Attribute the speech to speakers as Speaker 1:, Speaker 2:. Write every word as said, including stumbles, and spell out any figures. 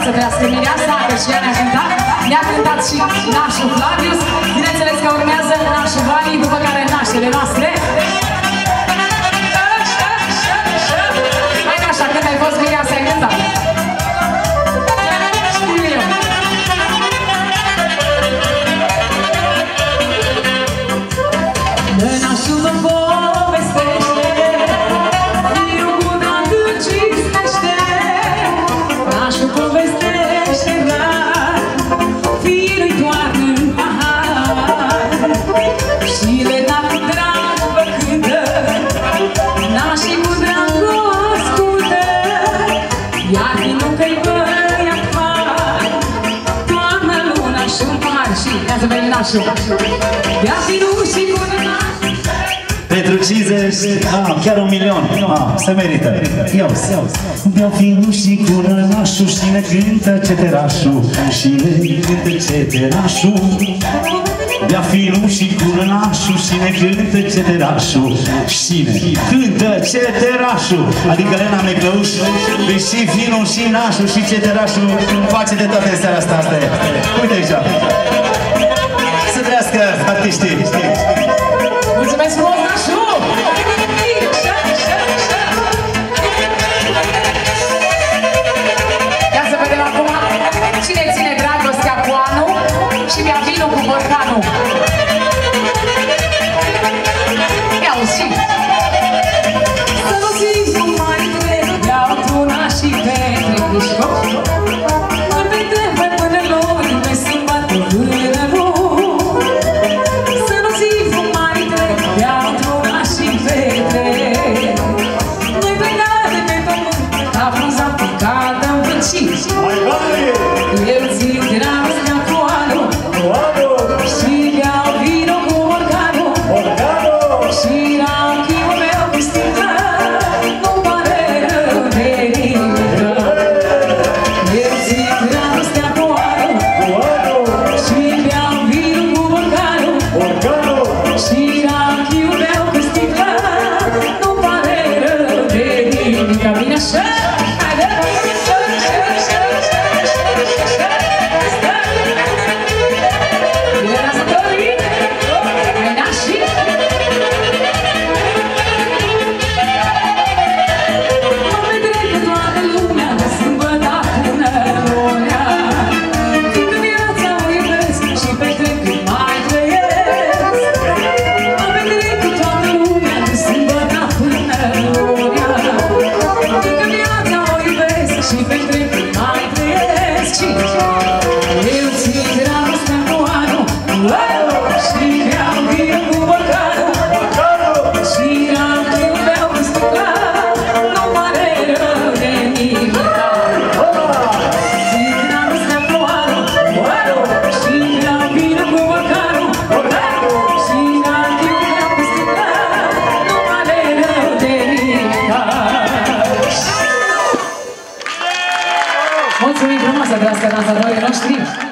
Speaker 1: să trăiască Mireasa, că și ea ne-a cântat. Ne-a cântat și nașul Flavius. Bineînțeles că urmează nașul Vali, după care nașele noastre. Hai nașa, când ai fost Mireasa, ai cântat.
Speaker 2: Pentru cincizeci, ah, chiar un milion, ah, se merită. Ia-uzi, ia-uzi. Beau vinul și cu nănașul și ne cântă ceterașul, și ne cântă ceterașul. Bea finul și cu nănașul și ne cântă ceterașul, și ne cântă ceterașul. Adică Lena Meclăuș, și vinul și nașul și ceterașul face de toate în seara asta. Asta e. Uite aici. Să trăiască artiștii.
Speaker 1: Mulțumesc frumos, nașul! Ia să vedem acum cine ține dragostea cu anul și bea vinul cu borcanul. Ia-uzi și! Să nu zici cum mai trebuie, iau truna și petre mișco. Mă petrece până luni, ne sunt bate până luni. Să nu zici cum mai trebuie, iau truna și petre. Noi plecate pe pământ, ca frunza picată în vâncit. Eu țin dragostea cu anul și beau vinul cu borcanul. Și rachiul meu cu sticlă nu-mi pare rău de nimic. Eu țin dragostea cu anul și beau vinul cu borcanul. Și rachiul meu cu sticlă nu-mi pare rău de nimic. Bine așa? Mulțumim frumos, dragi dansatori noștri!